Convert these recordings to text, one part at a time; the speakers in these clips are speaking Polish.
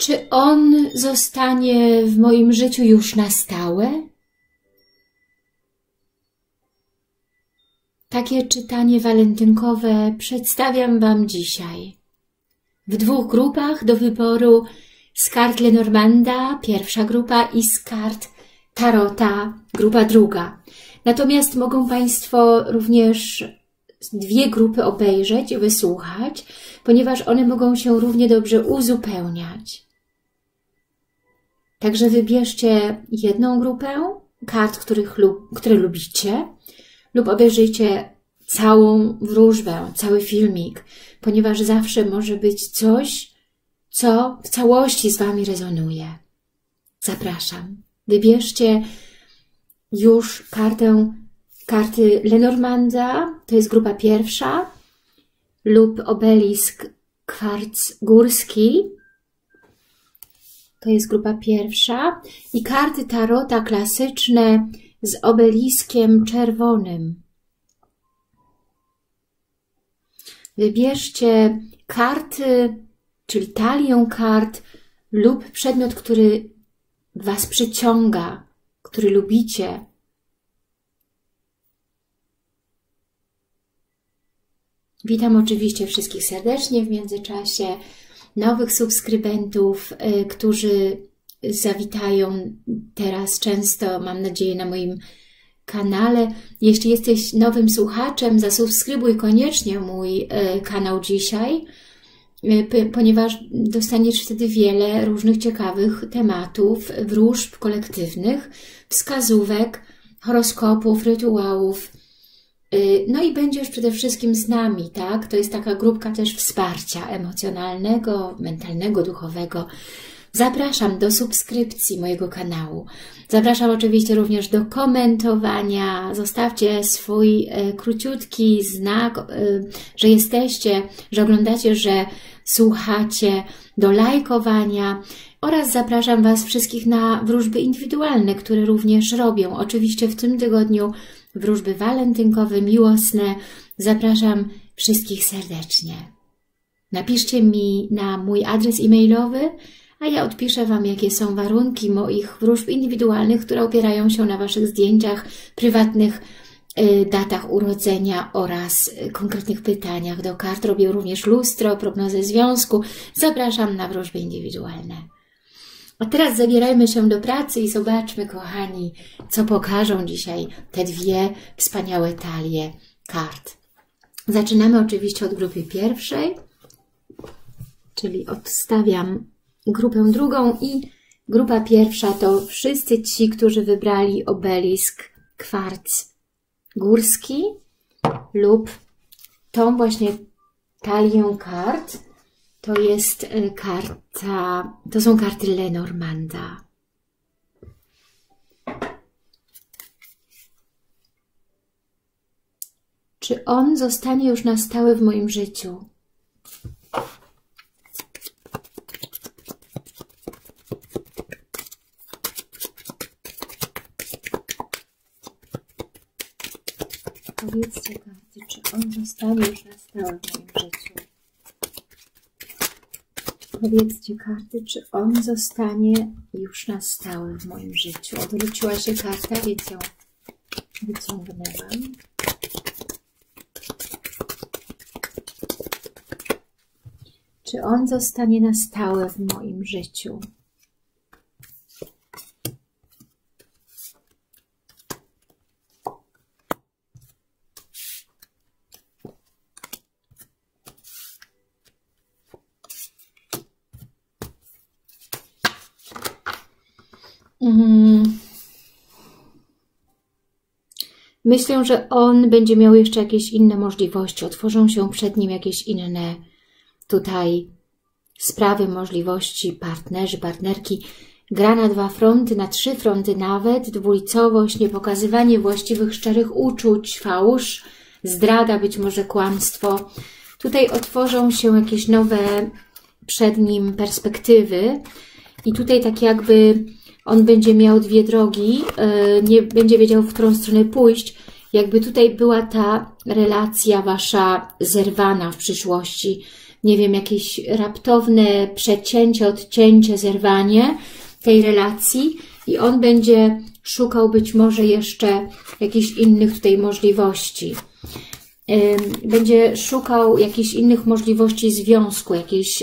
Czy on zostanie w moim życiu już na stałe? Takie czytanie walentynkowe przedstawiam Wam dzisiaj. W 2 grupach do wyboru z kart Lenormanda, pierwsza grupa, i z kart Tarota, grupa druga. Natomiast mogą Państwo również 2 grupy obejrzeć i wysłuchać, ponieważ one mogą się równie dobrze uzupełniać. Także wybierzcie jedną grupę kart, które lubicie, lub obejrzyjcie całą wróżbę, cały filmik, ponieważ zawsze może być coś, co w całości z Wami rezonuje. Zapraszam. Wybierzcie już karty Lenormanda, to jest grupa pierwsza, lub obelisk kwarc górski, to jest grupa pierwsza, i karty Tarota klasyczne z obeliskiem czerwonym. Wybierzcie karty, czyli talię kart lub przedmiot, który Was przyciąga, który lubicie. Witam oczywiście wszystkich serdecznie w międzyczasie, nowych subskrybentów, którzy zawitają teraz często, mam nadzieję, na moim kanale. Jeśli jesteś nowym słuchaczem, zasubskrybuj koniecznie mój kanał dzisiaj, ponieważ dostaniesz wtedy wiele różnych ciekawych tematów, wróżb kolektywnych, wskazówek, horoskopów, rytuałów. No i będziesz przede wszystkim z nami, tak? To jest taka grupka też wsparcia emocjonalnego, mentalnego, duchowego. Zapraszam do subskrypcji mojego kanału. Zapraszam oczywiście również do komentowania. Zostawcie swój króciutki znak, że jesteście, że oglądacie, że słuchacie, do lajkowania. Oraz zapraszam Was wszystkich na wróżby indywidualne, które również robię. Oczywiście w tym tygodniu wróżby walentynkowe, miłosne. Zapraszam wszystkich serdecznie. Napiszcie mi na mój adres e-mailowy, a ja odpiszę Wam, jakie są warunki moich wróżb indywidualnych, które opierają się na Waszych zdjęciach, prywatnych datach urodzenia oraz konkretnych pytaniach do kart. Robię również lustro, prognozę związku. Zapraszam na wróżby indywidualne. A teraz zabierajmy się do pracy i zobaczmy, kochani, co pokażą dzisiaj te 2 wspaniałe talie kart. Zaczynamy oczywiście od grupy pierwszej, czyli odstawiam grupę drugą, i grupa pierwsza to wszyscy ci, którzy wybrali obelisk kwarc górski lub tą właśnie talię kart. To jest to są karty Lenormanda. Czy on zostanie już na stałe w moim życiu? Powiedzcie karty, czy on zostanie już na stałe w moim życiu? Powiedzcie karty, czy on zostanie już na stałe w moim życiu. Odwróciła się karta, więc ją wyciągnęłam. Czy on zostanie na stałe w moim życiu? Myślę, że on będzie miał jeszcze jakieś inne możliwości. Otworzą się przed nim jakieś inne tutaj sprawy, możliwości, partnerzy, partnerki. Gra na 2 fronty, na 3 fronty nawet. Dwulicowość, niepokazywanie właściwych, szczerych uczuć, fałsz, zdrada, być może kłamstwo. Tutaj otworzą się jakieś nowe przed nim perspektywy. I tutaj tak jakby on będzie miał 2 drogi, nie będzie wiedział, w którą stronę pójść. Jakby tutaj była ta relacja Wasza zerwana w przyszłości. nie wiem, jakieś raptowne przecięcie, odcięcie, zerwanie tej relacji i on będzie szukał być może jeszcze jakichś innych tutaj możliwości. Będzie szukał jakichś innych możliwości związku,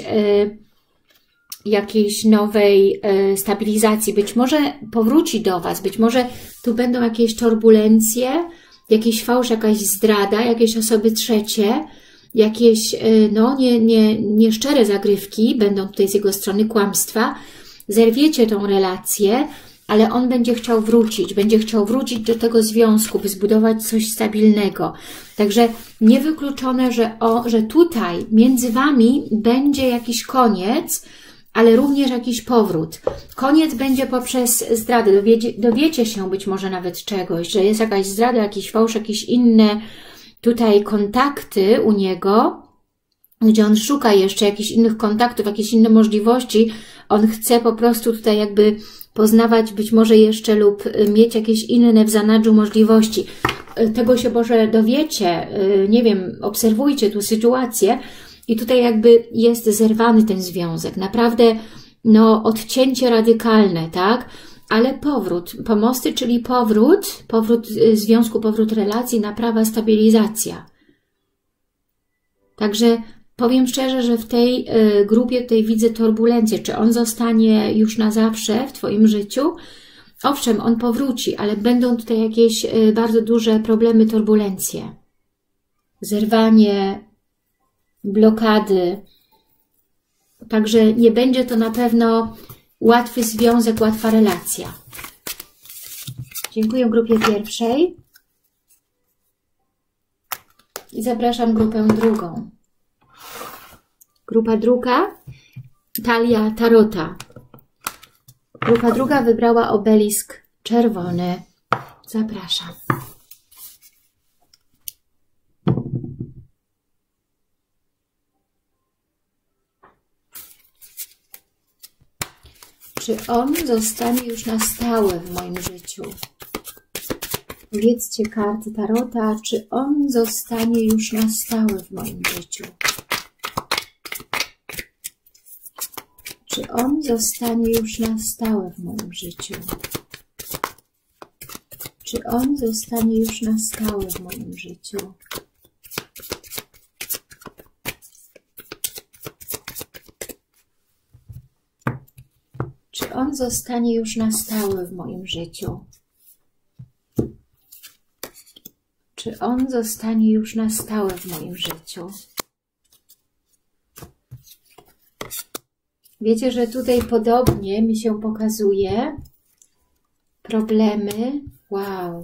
jakiejś nowej stabilizacji. Być może powróci do Was, być może tu będą jakieś turbulencje, jakiś fałsz, jakaś zdrada, jakieś osoby trzecie, jakieś no, nieszczere zagrywki będą tutaj z jego strony, kłamstwa. Zerwiecie tą relację, ale on będzie chciał wrócić do tego związku, by zbudować coś stabilnego. Także niewykluczone, że tutaj między Wami będzie jakiś koniec, ale również jakiś powrót. Koniec będzie poprzez zdradę. Dowiecie się być może nawet czegoś, że jest jakaś zdrada, jakiś fałsz, jakieś inne tutaj kontakty u niego, gdzie on szuka jeszcze jakichś innych kontaktów, jakieś inne możliwości. On chce po prostu tutaj jakby poznawać być może jeszcze lub mieć jakieś inne w zanadrzu możliwości. Tego się może dowiecie, nie wiem, obserwujcie tu sytuację i tutaj jakby jest zerwany ten związek. Naprawdę no, odcięcie radykalne, tak? Ale powrót, pomosty, czyli powrót związku, powrót relacji, naprawa, stabilizacja. Także powiem szczerze, że w tej grupie tutaj widzę turbulencję. Czy on zostanie już na zawsze w Twoim życiu? Owszem, on powróci, ale będą tutaj jakieś bardzo duże problemy, turbulencje. Zerwanie, blokady. Także nie będzie to na pewno łatwy związek, łatwa relacja. Dziękuję grupie pierwszej. I zapraszam grupę drugą. Grupa druga, talia tarota. Grupa druga wybrała obelisk czerwony. Zapraszam. Czy on zostanie już na stałe w moim życiu? Powiedzcie karty tarota, czy on zostanie już na stałe w moim życiu? Czy on zostanie już na stałe w moim życiu? Czy on zostanie już na stałe w moim życiu? Czy on zostanie już na stałe w moim życiu? Czy on zostanie już na stałe w moim życiu? Wiecie, że tutaj podobnie mi się pokazuje problemy. Wow.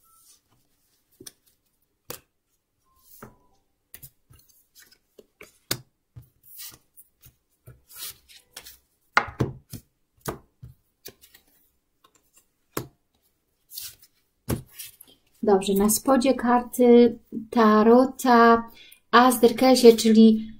Dobrze, na spodzie karty tarota As derkesie, czyli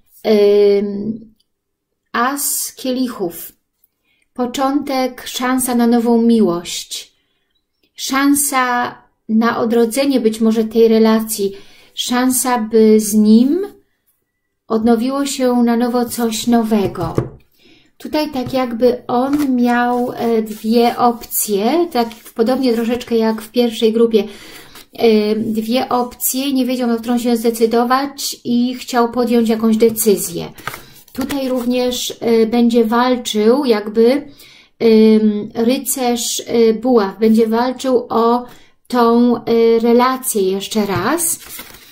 As kielichów. Początek, szansa na nową miłość. Szansa na odrodzenie być może tej relacji. Szansa, by z nim odnowiło się na nowo coś nowego. Tutaj tak jakby on miał dwie opcje, tak podobnie troszeczkę jak w pierwszej grupie. Dwie opcje, nie wiedział, na którą się zdecydować i chciał podjąć jakąś decyzję. Tutaj również będzie walczył jakby rycerz buław, będzie walczył o tą relację jeszcze raz.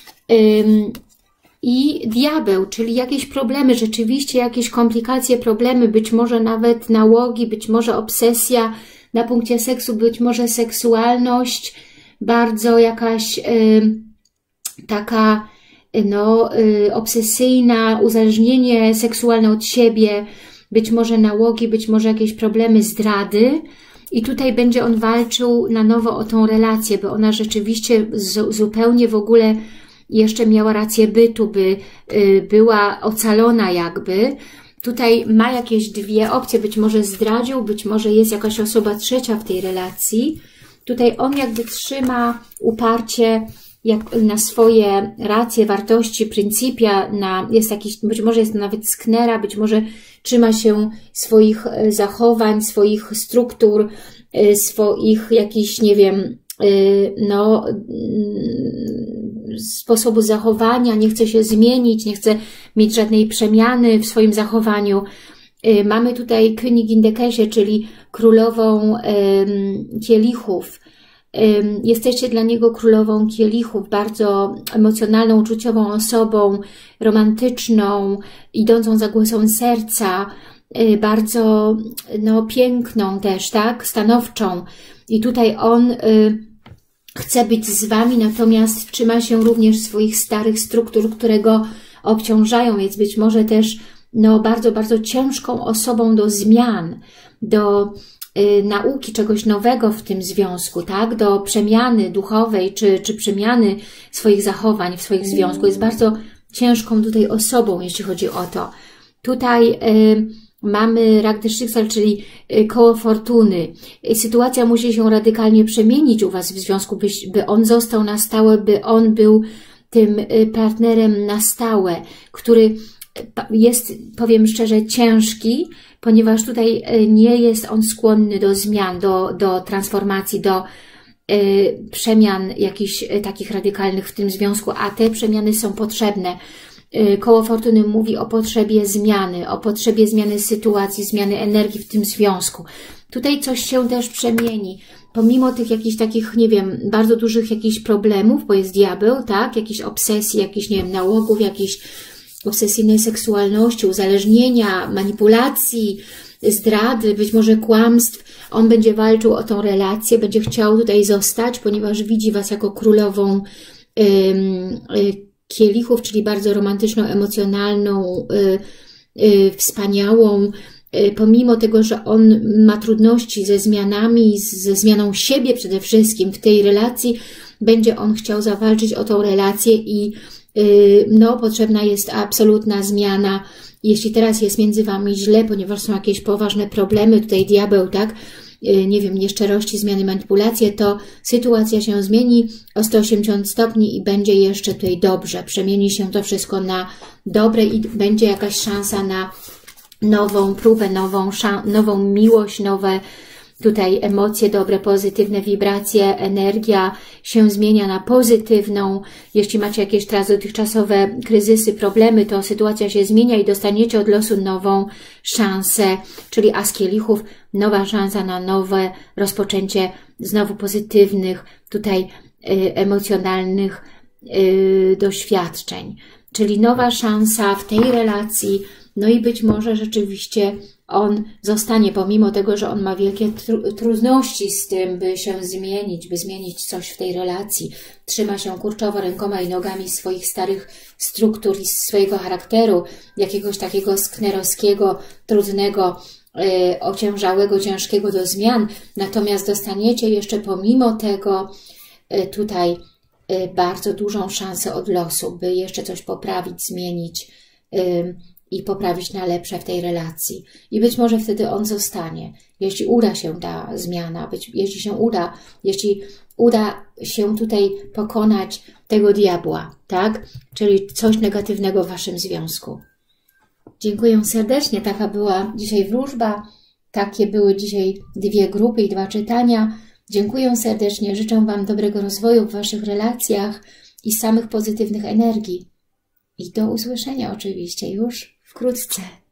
I diabeł, czyli jakieś problemy, rzeczywiście jakieś komplikacje, problemy, być może nawet nałogi, być może obsesja na punkcie seksu, być może seksualność, bardzo jakaś taka no, obsesyjna, uzależnienie seksualne od siebie, być może nałogi, być może jakieś problemy, zdrady. I tutaj będzie on walczył na nowo o tą relację, by ona rzeczywiście zupełnie w ogóle jeszcze miała rację bytu, by była ocalona jakby. Tutaj ma jakieś dwie opcje, być może zdradził, być może jest jakaś osoba trzecia w tej relacji. Tutaj on jakby trzyma uparcie jak na swoje racje, wartości, pryncypia, jest jakiś, być może jest to nawet sknera, być może trzyma się swoich zachowań, swoich struktur, swoich jakichś, nie wiem, no, sposobu zachowania, nie chce się zmienić, nie chce mieć żadnej przemiany w swoim zachowaniu. Mamy tutaj Königin Dekesie, czyli królową kielichów. Jesteście dla niego królową kielichów, bardzo emocjonalną, uczuciową osobą, romantyczną, idącą za głosem serca, bardzo no, piękną też, tak, stanowczą. I tutaj on chce być z Wami, natomiast trzyma się również swoich starych struktur, które go obciążają, więc być może też no, bardzo, bardzo ciężką osobą do zmian, do nauki czegoś nowego w tym związku, tak? Do przemiany duchowej, czy przemiany swoich zachowań w swoim związku. Jest bardzo ciężką tutaj osobą, jeśli chodzi o to. Tutaj mamy Rag des Schicksal, czyli koło fortuny. Sytuacja musi się radykalnie przemienić u Was w związku, by on został na stałe, by on był tym partnerem na stałe, który jest, powiem szczerze, ciężki, ponieważ tutaj nie jest on skłonny do zmian, do transformacji, do przemian jakichś takich radykalnych w tym związku, a te przemiany są potrzebne. Koło fortuny mówi o potrzebie zmiany sytuacji, zmiany energii w tym związku. Tutaj coś się też przemieni. Pomimo tych jakichś takich, nie wiem, bardzo dużych jakichś problemów, bo jest diabeł, tak? Jakichś obsesji, jakichś, nie wiem, nałogów, jakichś obsesyjnej seksualności, uzależnienia, manipulacji, zdrady, być może kłamstw. On będzie walczył o tą relację, będzie chciał tutaj zostać, ponieważ widzi Was jako królową kielichów, czyli bardzo romantyczną, emocjonalną, wspaniałą. Pomimo tego, że on ma trudności ze zmianami, ze zmianą siebie przede wszystkim w tej relacji, będzie on chciał zawalczyć o tą relację i no, potrzebna jest absolutna zmiana. Jeśli teraz jest między Wami źle, ponieważ są jakieś poważne problemy, tutaj diabeł, tak, nie wiem, nieszczerości, zmiany, manipulacje, to sytuacja się zmieni o 180 stopni i będzie jeszcze tutaj dobrze. Przemieni się to wszystko na dobre i będzie jakaś szansa na nową próbę, nową miłość, nowe tutaj emocje dobre, pozytywne wibracje, energia się zmienia na pozytywną. Jeśli macie jakieś teraz dotychczasowe kryzysy, problemy, to sytuacja się zmienia i dostaniecie od losu nową szansę, czyli as kielichów, nowa szansa na nowe rozpoczęcie znowu pozytywnych, tutaj emocjonalnych doświadczeń. Czyli nowa szansa w tej relacji, no i być może rzeczywiście on zostanie, pomimo tego, że on ma wielkie trudności z tym, by się zmienić, by zmienić coś w tej relacji. Trzyma się kurczowo rękoma i nogami swoich starych struktur i swojego charakteru, jakiegoś takiego sknerowskiego, trudnego, ociężałego, ciężkiego do zmian. Natomiast dostaniecie jeszcze pomimo tego tutaj bardzo dużą szansę od losu, by jeszcze coś poprawić, zmienić i poprawić na lepsze w tej relacji. I być może wtedy on zostanie, jeśli uda się ta zmiana, jeśli uda się tutaj pokonać tego diabła, tak? Czyli coś negatywnego w Waszym związku. Dziękuję serdecznie, taka była dzisiaj wróżba, takie były dzisiaj 2 grupy i 2 czytania. Dziękuję serdecznie, życzę Wam dobrego rozwoju w Waszych relacjach i samych pozytywnych energii. I do usłyszenia oczywiście już wkrótce.